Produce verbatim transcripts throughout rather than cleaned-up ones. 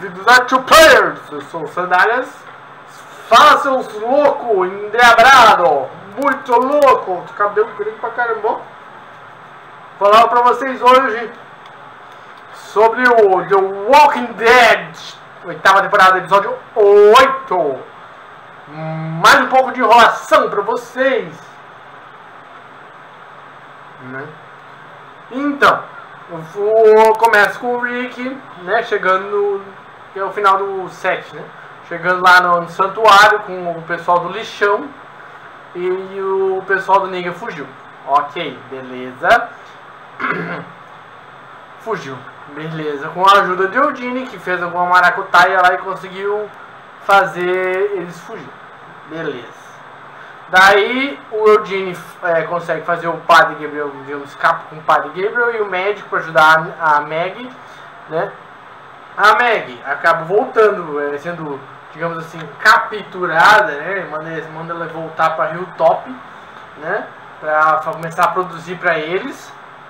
bem-vindos a Two Players! Eu sou o Sandálias. Fala, seus loucos, endiabrado, muito louco, cabelo grande pra caramba. Vou falar pra vocês hoje sobre o The Walking Dead, oitava temporada, episódio oito. Mais um pouco de enrolação pra vocês, né? Então, eu começo com o Rick, né, chegando no, que é o final do sete, né? Chegando lá no, no santuário com o pessoal do lixão e, e o pessoal do Negan fugiu. Ok, beleza. Fugiu, beleza. Com a ajuda de Eugene, que fez alguma maracutaia lá e conseguiu fazer eles fugir. Beleza. Daí o Eugene é, consegue fazer o Padre Gabriel, digamos, escapa com o Padre Gabriel e o médico para ajudar a, a Maggie, né? A Maggie acaba voltando, é, sendo, digamos assim, capturada, né? Manda, manda ela voltar para Hilltop, né? Para começar a produzir para eles.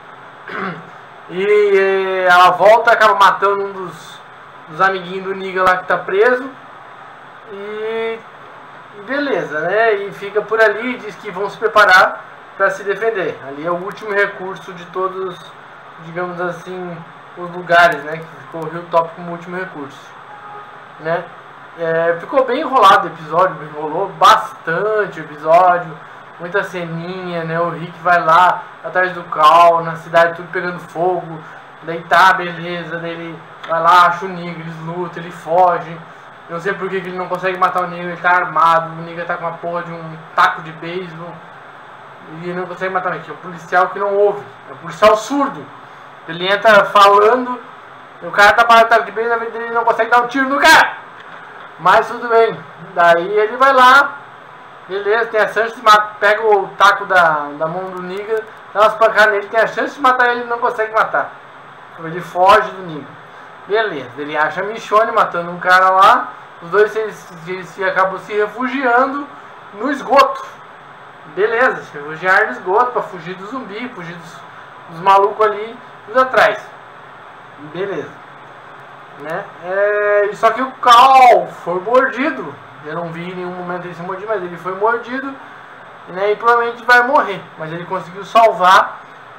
E ela volta, acaba matando um dos, dos amiguinhos do Negan lá que tá preso. E beleza, né? E fica por ali e diz que vão se preparar para se defender. Ali é o último recurso de todos, digamos assim, os lugares, né? Que ficou o Hilltop como último recurso, né? É, ficou bem enrolado o episódio, enrolou bastante o episódio, muita ceninha, né? O Rick vai lá atrás do Cal, na cidade tudo pegando fogo, daí tá, beleza, daí ele vai lá, acha o Negan, eles lutam, ele foge. Eu não sei por que ele não consegue matar o Negan, ele tá armado, o Negan tá com uma porra de um taco de beisebol e ele não consegue matar o Negan. É um policial que não ouve, é um policial surdo. Ele entra falando, o cara tá com um taco de beisebol e ele não consegue dar um tiro no cara. Mas tudo bem, daí ele vai lá, beleza, tem a chance de matar, pega o taco da, da mão do Negan, dá umas pancadas nele, tem a chance de matar ele e não consegue matar. Ele foge do Negan. Beleza, ele acha a Michonne matando um cara lá. Os dois eles, eles se acabam se refugiando no esgoto. Beleza, se refugiar no esgoto para fugir do zumbi, fugir dos, dos malucos ali dos atrás. Beleza, né? É, só que o Cal foi mordido. Eu não vi em nenhum momento ele se mordido, mas ele foi mordido, né? E provavelmente vai morrer. Mas ele conseguiu salvar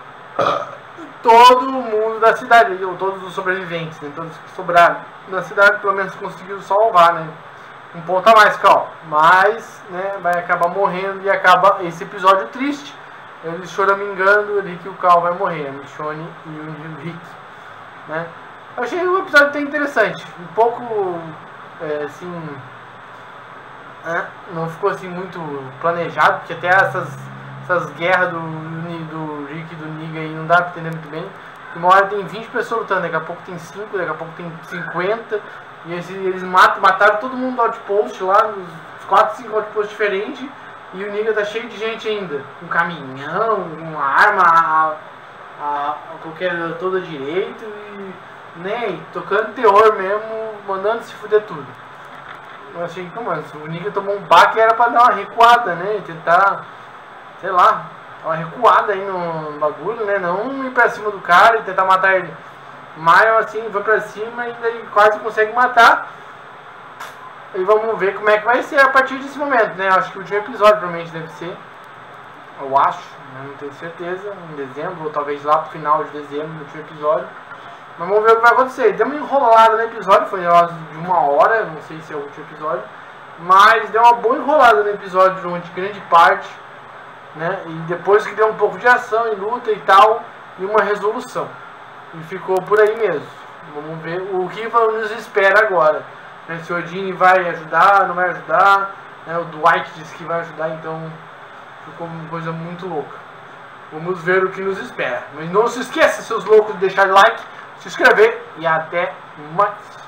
todo mundo da cidade, ou todos os sobreviventes, né? Todos que sobraram da cidade, pelo menos conseguiu salvar, né? Um ponto a mais, Cal. Mas, né, vai acabar morrendo e acaba esse episódio triste. Eles choramingando ali que o Cal vai morrer, a Michonne e o Rick, né? Eu achei o episódio até interessante, um pouco, é, assim, é, não ficou assim muito planejado, porque até essas essas guerras do, do Rick e do Negan aí não dá pra entender muito bem. Uma hora tem vinte pessoas lutando, daqui a pouco tem cinco, daqui a pouco tem cinquenta. E eles, eles matam, mataram todo mundo do outpost lá, nos quatro, cinco outposts diferentes. E o Negan tá cheio de gente ainda, com caminhão, com arma a, a, a qualquer toda direito e, né, e tocando terror mesmo, mandando se fuder tudo. Eu achei que, como o Negan tomou um baque, era pra dar uma recuada, né, tentar, sei lá, uma recuada aí no bagulho, né? Não ir pra cima do cara e tentar matar ele. Mas assim, vai pra cima e daí quase consegue matar. E vamos ver como é que vai ser a partir desse momento, né? Acho que o último episódio provavelmente deve ser. Eu acho, né? Não tenho certeza. Em dezembro, ou talvez lá pro final de dezembro, no último episódio. Mas vamos ver o que vai acontecer. Deu uma enrolada no episódio, foi de uma hora, não sei se é o último episódio. Mas deu uma boa enrolada no episódio durante grande parte. Né? E depois que deu um pouco de ação e luta e tal, e uma resolução. E ficou por aí mesmo. Vamos ver o que nos espera agora. Né? Se o Eugene vai ajudar, não vai ajudar. Né? O Dwight disse que vai ajudar, então ficou uma coisa muito louca. Vamos ver o que nos espera. Mas não se esqueça, seus loucos, de deixar like, se inscrever e até mais.